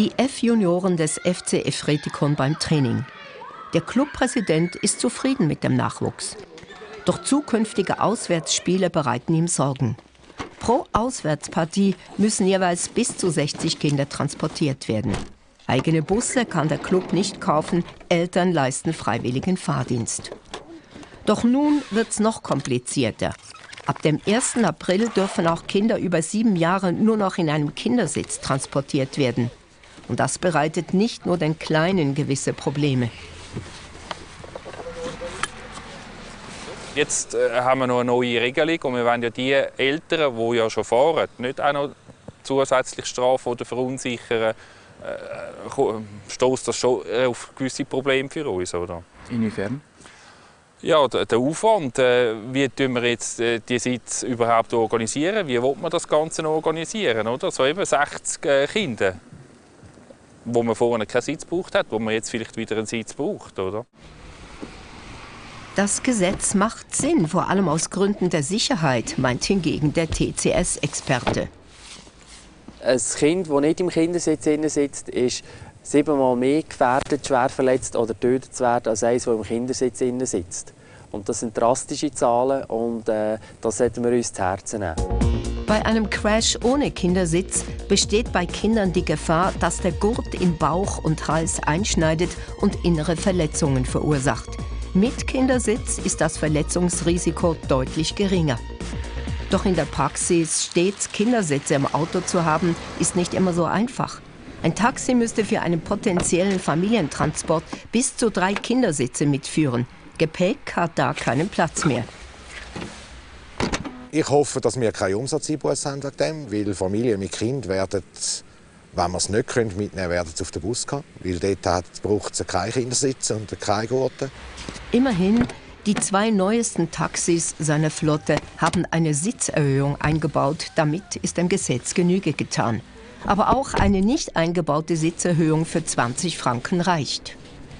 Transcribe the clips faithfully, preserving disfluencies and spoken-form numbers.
Die F-Junioren des F C Efretikon beim Training. Der Clubpräsident ist zufrieden mit dem Nachwuchs. Doch zukünftige Auswärtsspiele bereiten ihm Sorgen. Pro Auswärtspartie müssen jeweils bis zu sechzig Kinder transportiert werden. Eigene Busse kann der Club nicht kaufen, Eltern leisten freiwilligen Fahrdienst. Doch nun wird's noch komplizierter. Ab dem ersten April dürfen auch Kinder über sieben Jahre nur noch in einem Kindersitz transportiert werden. Und das bereitet nicht nur den Kleinen gewisse Probleme. Jetzt äh, haben wir noch eine neue Regelung und wir wollen ja die Eltern, die ja schon fahren, nicht auch noch zusätzlich strafen oder verunsichern. Äh, stößt das schon auf gewisse Probleme für uns, oder? Inwiefern? Ja, der, der Aufwand. Äh, wie tun wir jetzt äh, die Sitz überhaupt organisieren? Wie will man das Ganze organisieren? Oder? So eben sechzig äh, Kinder, wo man vorher keinen Sitz gebraucht hat, wo man jetzt vielleicht wieder einen Sitz braucht, oder? Das Gesetz macht Sinn, vor allem aus Gründen der Sicherheit, meint hingegen der T C S-Experte. Ein Kind, das nicht im Kindersitz sitzt, ist siebenmal mehr gefährdet, schwer verletzt oder tötet zu werden, als eines, das im Kindersitz sitzt. Und das sind drastische Zahlen und äh, das sollten wir uns zu Herzen nehmen. Bei einem Crash ohne Kindersitz besteht bei Kindern die Gefahr, dass der Gurt in Bauch und Hals einschneidet und innere Verletzungen verursacht. Mit Kindersitz ist das Verletzungsrisiko deutlich geringer. Doch in der Praxis stets Kindersitze im Auto zu haben, ist nicht immer so einfach. Ein Taxi müsste für einen potenziellen Familientransport bis zu drei Kindersitze mitführen. Gepäck hat da keinen Platz mehr. Ich hoffe, dass wir keinen Umsatzeinbuß haben wegen dem, weil Familien mit Kind werden, wenn wir es nicht mitnehmen können, werden sie auf den Bus gehen. Weil dort braucht es keine Kindersitze und keine Gurte. Immerhin, die zwei neuesten Taxis seiner Flotte haben eine Sitzerhöhung eingebaut. Damit ist dem Gesetz Genüge getan. Aber auch eine nicht eingebaute Sitzerhöhung für zwanzig Franken reicht.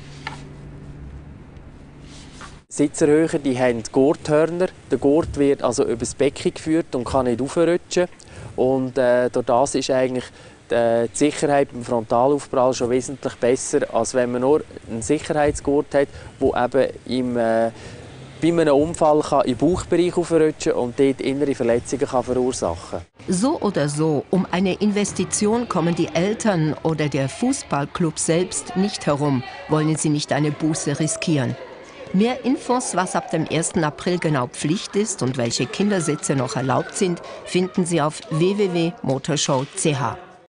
Sitzerhöher, die haben Gurthörner. Der Gurt wird also übers Becken geführt und kann nicht aufrutschen. Und äh, durch das ist eigentlich die Sicherheit beim Frontalaufprall schon wesentlich besser, als wenn man nur einen Sicherheitsgurt hat, der eben im, äh, bei einem Unfall kann im Bauchbereich aufrutschen und dort innere Verletzungen kann verursachen kann. So oder so, um eine Investition kommen die Eltern oder der Fußballclub selbst nicht herum, wollen sie nicht eine Buße riskieren. Mehr Infos, was ab dem ersten April genau Pflicht ist und welche Kindersitze noch erlaubt sind, finden Sie auf w w w punkt motorshow punkt c h.